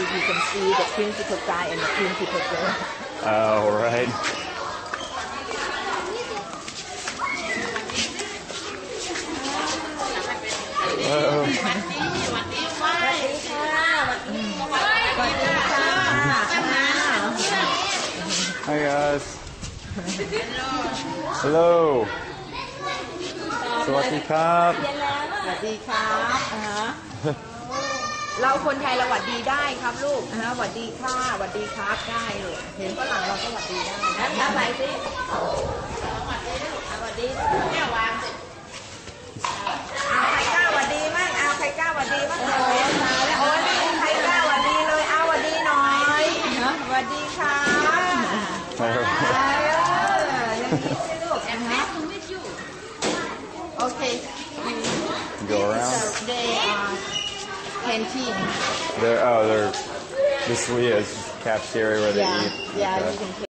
you can see the principal guy and the principal girl. Oh, right. Whoa. Hi guys. Hello. สวัสดีครับสวัสดีครับเราคนไทยเราหวัดดีได้ครับลูกหวัดดีค่ะหวัดดีครับได้ลูกเห็นฝรั่งเราก็หวัดดีได้นะทำอะไรสิหวัดดีแม่วางใครกล้าหวัดดีมั่งใครกล้าหวัดดีมั่งโอ้ยมาแล้วโอ้ยใครกล้าหวัดดีเลยหวัดดีหน่อยหวัดดีค่ะอย่างนี้สิลูกโอเค Go around. They are canteen. They're this is cafeteria where they eat. Yeah, Okay. you can